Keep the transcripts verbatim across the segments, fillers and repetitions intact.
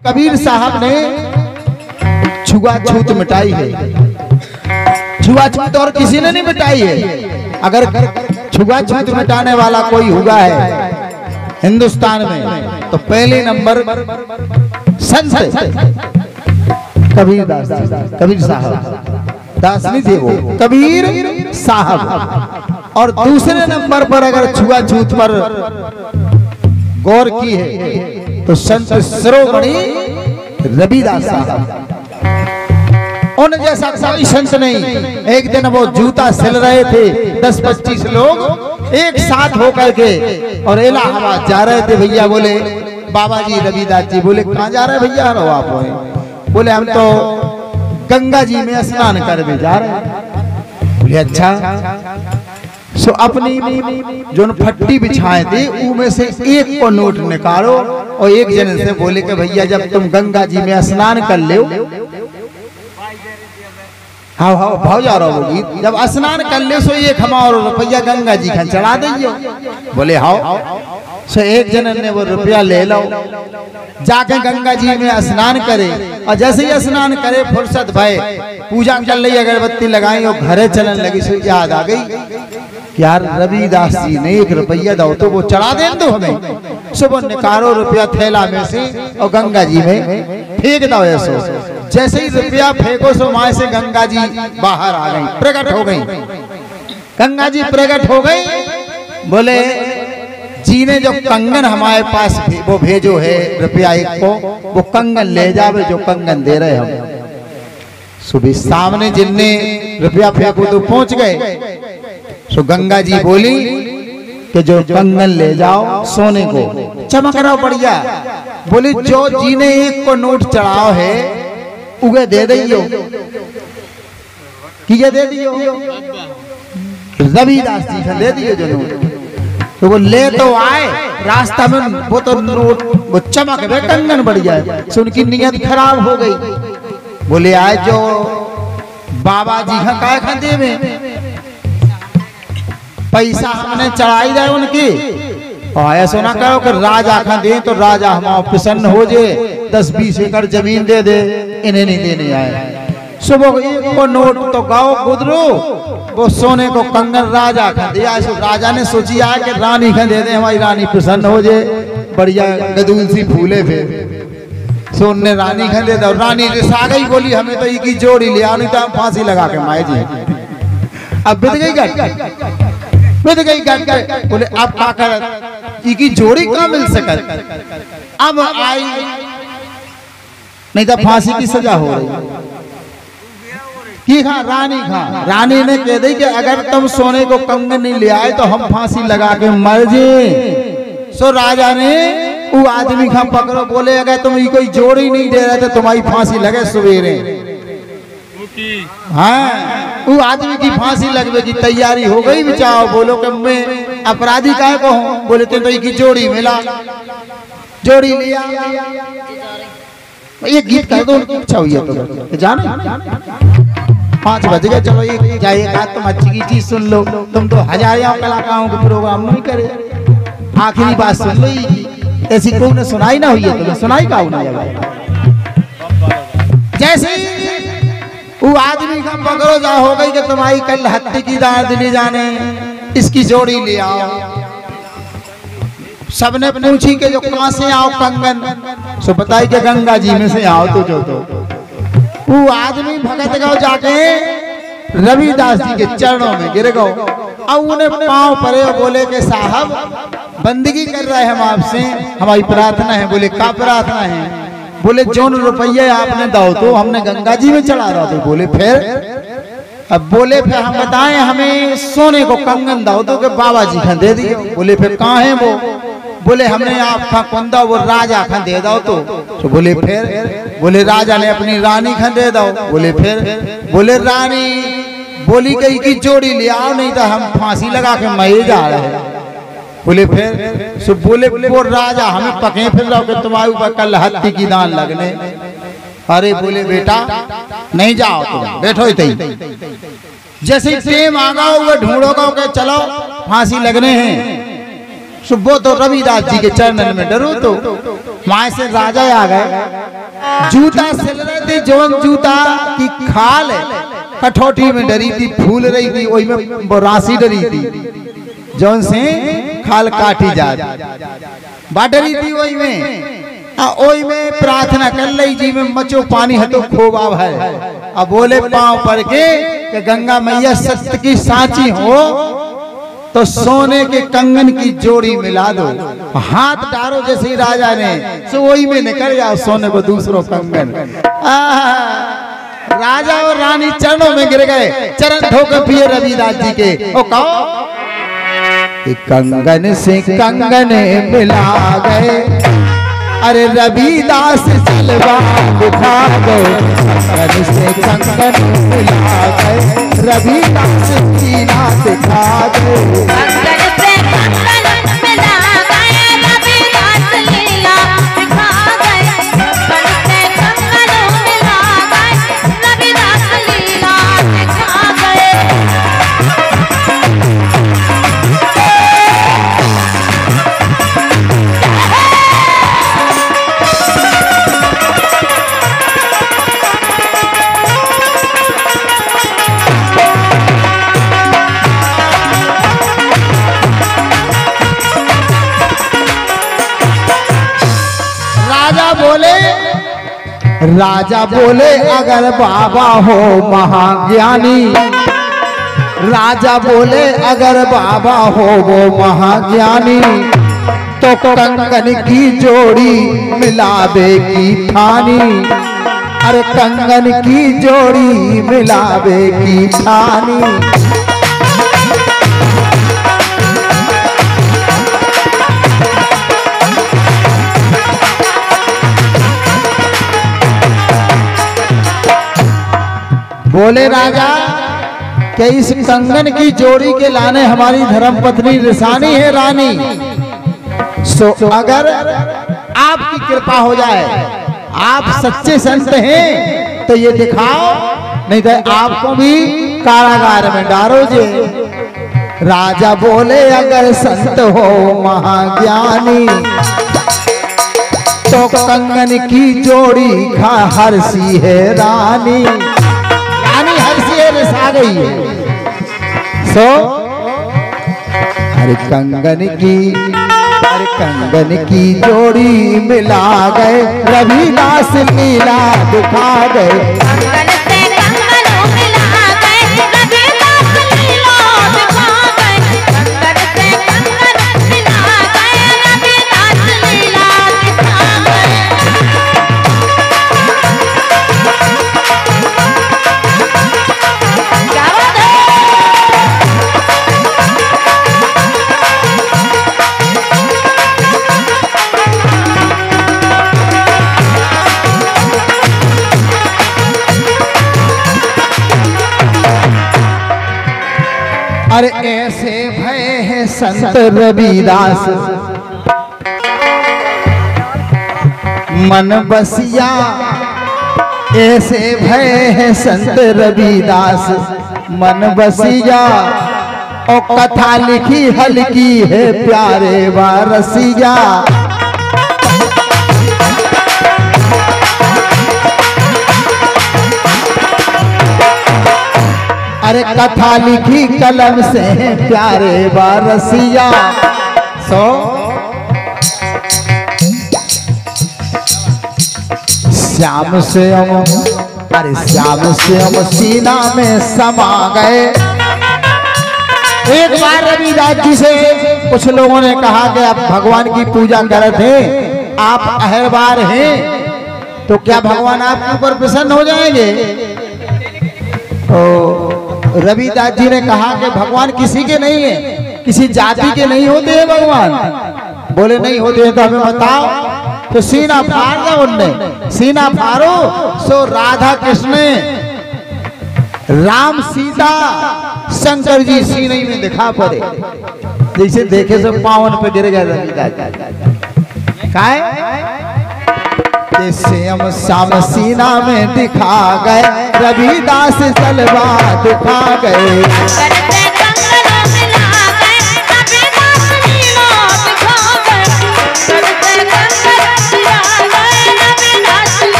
कबीर साहब ने छुआछूत मिटाई है। छुआछूत और किसी ने नहीं मिटाई है। अगर छुआछूत मिटाने वाला कोई हुआ है हिंदुस्तान में तो पहले नंबर संत कबीर दास, कबीर साहब, दास नहीं थे वो, कबीर साहब। और दूसरे नंबर पर अगर छुआछूत पर गौर की है तो संत शिरोमणि रविदास साहब। उन जैसा कोई संत नहीं। एक दिन वो जूता सिल रहे थे, दस पच्चीस लोग एक साथ होकर के और इलाहाबाद जा रहे थे। भैया बोले बाबा जी रविदास जी, बोले कहाँ जा रहे भैया रहो आप? बोले हम तो गंगा जी में स्नान करने जा रहे हैं। बोले अच्छा। सो अपनी जो फट्टी बिछाए थे उनमें से एक को नोट निकालो और एक जन से बोले कि भैया जब तुम गंगा जी में स्नान कर ले, हाँ हाँ भाव जा रहा होगी, जब स्नान कर ले सो एक हमारा रुपया गंगा जी का चढ़ा दियो। बोले हाँ। सो एक जन ने वो रुपया ले लो, जाके गंगा जी में स्नान करे और जैसे ही स्नान करे फुर्सत भाई पूजा कर ली, अगरबत्ती लगाई और घरे चलन लगी। सो याद आ गई यार रविदास जी ने एक रुपया दो तो वो चढ़ा दे दो हमें। सुबह निकालो रुपया थैला में से और गंगा जी में फेंक दो। ऐसो जैसे ही रुपया फेंको सो वहां से गंगा जी बाहर आ गई, प्रकट हो गई। गंगा जी प्रकट हो गई। बोले जी ने जो कंगन हमारे पास वो भेजो है रुपया एक को, वो कंगन ले जावे जो कंगन दे रहे हम। सुबह सामने जिनने रुपया फेंको तो पहुंच गए। सो गंगा जी बोली कि जो कंगन ले जाओ सोने को, चमक रहा बढ़िया। बोली जो जी ने एक को नोट चढ़ाओ है उगे दे दियो, किए दे दियो, रविदास जी का दे दियो जो नोट। तो वो ले तो आए, रास्ता में वो तो नोट वो चमक रहे कंगन बढ़िया है। सो उनकी नियत खराब हो गई। बोले आए जो बाबा जी का काय खंदे में पैसा हमने चढ़ाई जाए उनकी, और ऐसा ना कहो कि राजा खा दे तो राजा हमारा प्रसन्न हो जाए, दस बीस एकड़ जमीन दे दे, इन्हें नहीं देने आए। सुबह एक को नोट तो गाओ गुदरो, वो सोने को कंगन राजा खा दिया। सो राजा ने सोची आया कि रानी खा दे दे, हमारी रानी प्रसन्न हो जाए, बढ़िया गदूल सी फूले फिर। सो उनने रानी खा दे दो। रानी रिसा गई, बोली हमें तो एक ही जोड़ी लिया, नहीं तो हम फांसी लगा के माए जी। अब बित गई गट बित गई गट गट। बोले अब क्या कर, की जोड़ी कहाँ मिल सकत? अब आई नहीं तो फांसी की सजा हो रही की। हाँ रानी खा रानी ने कह दी कि अगर तुम सोने को कंगन नहीं ले आए तो हम फांसी लगा के मर जे। सो राजा ने वो आदमी खा पकड़ो, बोले अगर तुम कोई जोड़ी नहीं दे रहे तो तुम्हारी फांसी लगे सवेरे। हाँ वो आदमी की फांसी लगने की तैयारी हो गई। बिचाओ बोलो कि मैं अपराधी काहे को हूँ? बोले तो की जोड़ी मिला, जोड़ी लिया। ये गीत कह दो अच्छा हुई तो जानो पाँच बज गए, चलो एक जाइए एक तुम अच्छी की चीज सुन लो। तुम तो हजारों कलाकारों के प्रोग्राम नहीं करे, आखिरी बात सुन लो। ऐसी कोई ने सुनाई ना हुई है, तुम्हें सुनाई का होना है। जैसे वो आदमी का पकड़ो जा हो गई कि तुम्हारी कल हत्ती की दार दिली जाने, इसकी जोड़ी ले आओ। सबने पूछी कि जो कहां से आओ कंगन, सो बताई कि गंगा जी में से आओ। तो जो तो वो आदमी भगत गौ जाके रविदास जी के चरणों में गिर गो। अब उन्हें पांव पड़े और बोले कि साहब बंदगी कर रहे हैं हम आपसे, हमारी प्रार्थना है। बोले क्या प्रार्थना है? बोले जोन रुपये आपने दो तो हमने गंगा जी में चढ़ा रहा था। बोले फिर? अब बोले फिर हम बताएं हमें सोने को कंगन दो तो के बाबा जी खा दे दियो। बोले फिर कहाँ है वो? बोले हमने आपका कंदा वो राजा खा दे दो तो, तो बोले फिर? बोले राजा ने अपनी रानी खा दे दो। बोले फिर? बोले रानी बोली गई की जोड़ी ले आओ नहीं तो हम फांसी लगा के मर जा रहे हैं। बोले फिर? सो बोले वो राजा हमें पके फिर रहो कि तुम्हारे ऊपर कल हत्ती की दान लगने। अरे बोले बेटा नहीं जाओ, तुम बैठो ही। जैसे टेम आ गओ वो ढूंढो गो के चलो फांसी लगने हैं। सुबह तो रविदास जी के चरणन में डरो तो वहां से राजा आ गए, जूता सिल रहे थे, जौन जूता की खाल कठौती में डरी थी, फूल रही थी, वही में राशि डरी थी, जौन से खाल काटी जा बा डरी थी, वही में ओई में प्रार्थना कर ली जी में मचो पानी हटो खूब आव है। अब बोले पांव पड़ के कि गंगा मैया सत्य की साची हो तो सोने के कंगन की जोड़ी मिला दो, हाथ डालो जैसे राजा ने, सो वही में निकल जाओ सोने को दूसरों कंगन। राजा और रानी चरणों में गिर गए, चरण धोकर पिए रविदास जी के। ओ कहो कंगन से कंगन मिला गए, अरे रविदास जलवा दिखा गए, कंगन से कंगन मिला गए, रविदास लीला दिखा गए, कंगन से कंगन मिला गए, रविदास लीला दिखा गए, कंगन से कंगन मिला गए, रविदास लीला दिखा गए। बोले राजा बोले अगर बाबा हो महाज्ञानी, राजा बोले अगर बाबा हो वो महाज्ञानी, तो कंगन की जोड़ी मिलावे की ठानी, अरे कंगन की जोड़ी मिलावे की ठानी। बोले राजा कि इस कंगन की जोड़ी के लाने हमारी धर्मपत्नी रिसानी है रानी, सो अगर आपकी कृपा हो जाए, आप सच्चे संत हैं तो ये दिखाओ, नहीं तो आपको भी कारागार में डालो जे। राजा बोले अगर संत हो महाज्ञानी, तो कंगन की जोड़ी खा हरसी है रानी, रानी हरसी है रिसा गई है। सो अरे कंगन की अरे कंगन की जोड़ी मिला गए, रविदास लीला दिखा गए, कंगन से कंगन मिला गए, रविदास लीला दिखा गए, कंगन से कंगन मिला गए, रविदास लीला दिखा गए। क्या बात है? अरे ऐसे भय है संत रविदास, मन बसिया, ऐसे भय है संत रविदास मन बसिया, और कथा लिखी हल्की है प्यारे वारसिया, अरे कथा लिखी कलम से प्यारे वारसिया। सो श्याम से हम अरे श्याम से हम सीना में समा गए। एक बार रविदास जी से कुछ लोगों ने कहा कि आप भगवान की पूजा कर रहे थे, आप अहरबार हैं, तो क्या भगवान आपके ऊपर प्रसन्न हो जाएंगे? तो रविदास जी ने कहा कि भगवान किसी के नहीं है, किसी जाति के नहीं होते हैं भगवान। बोले नहीं होते हैं तो हमें बताओ। तो सीना फाड़ दिया उनने, सीना फाड़ो। सो राधा कृष्ण, राम सीता, शंकर जी सीने में दिखा पड़े, जैसे देखे सब पावन पे गिर गए रविदास। काय श्याम श्याम सीना में दिखा गए, रविदास जलवा दिखा गए।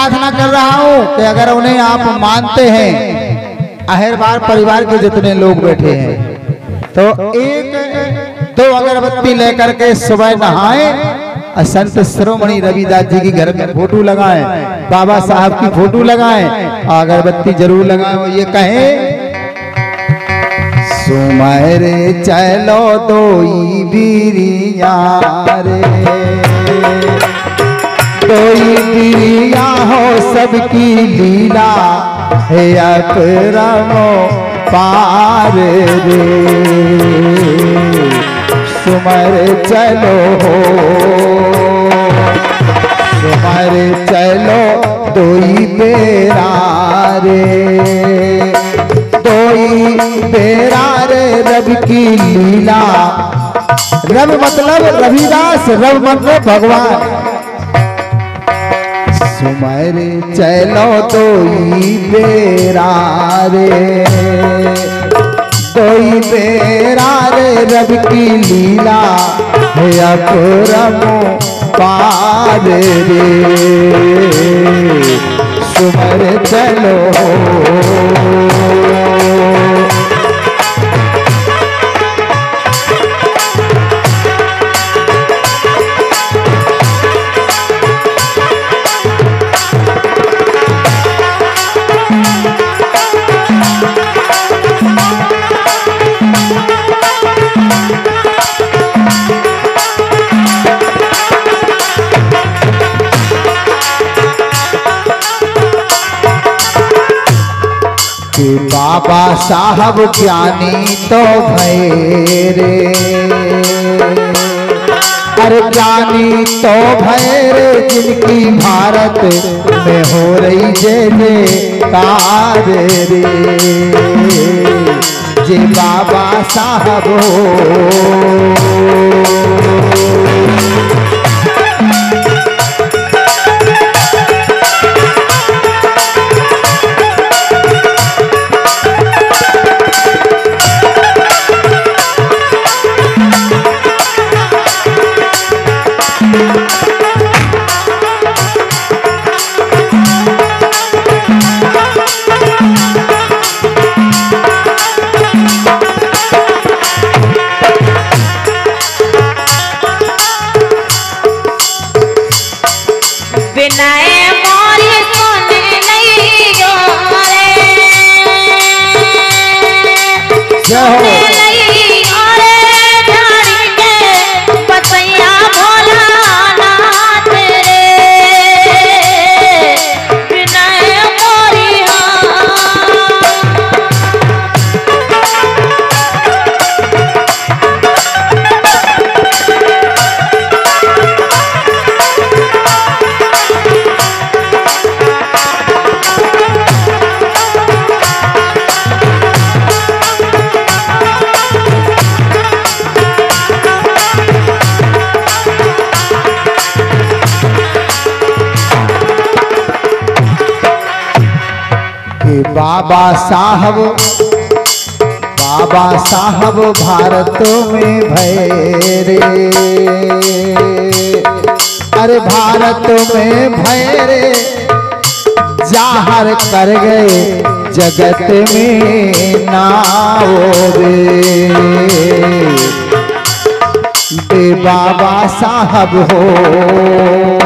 प्रार्थना कर रहा हूँ कि अगर उन्हें आप मानते हैं, अहरबार परिवार के जितने लोग बैठे हैं, तो एक दो अगरबत्ती लेकर के सुबह नहाएं, संत शिरोमणि रविदास जी की घर में फोटो लगाएं, बाबा साहब की फोटो लगाएं, अगरबत्ती जरूर लगाएं और ये कहें सुमरे चलो दोई बीरिया रे, दोई बीरिया हो सबकी लीला है अपरमो पार रे, सुमर चलो सुमर चलो दोई बेरा रे, दोई बेरा रे रब की लीला। रब मतलब रविदास, रब मतलब भगवान। सुमर चलो दोई बेरा रे, दोई बेरा रे रब की लीला है अपरमो पार रे, सुमर चलो कि बाबा साहब ज्ञानी तो भय रे, अरे ज्ञानी तो भय रे जिनकी भारत में हो रही जय जयकार रे, जे बाबा साहब बाबा साहब, बाबा साहब भारत में भय रे, अरे भारत में भय रे जाहर कर गए जगत में नाओ रे, बे बाबा साहब हो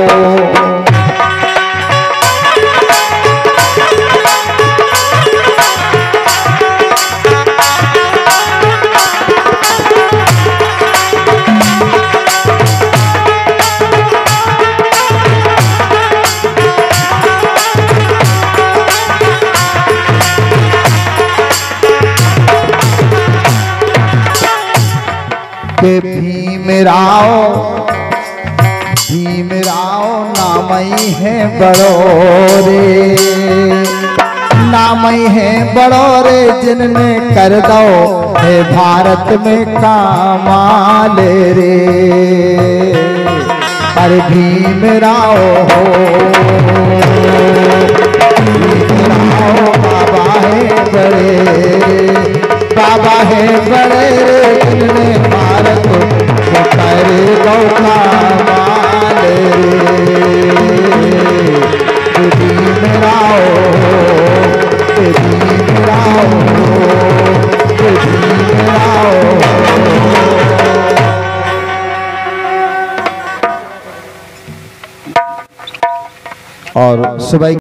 के भीमराव, भीमराव नामई है बड़ो रे, नामई है बड़ो रे जिनने कर दो है भारत में कमाल रे, अरे भीमराव हो, भीमराव बाबा है बड़े, बाबा है बड़े रे जिनने भारत को कर दो कमाल रे, सुबह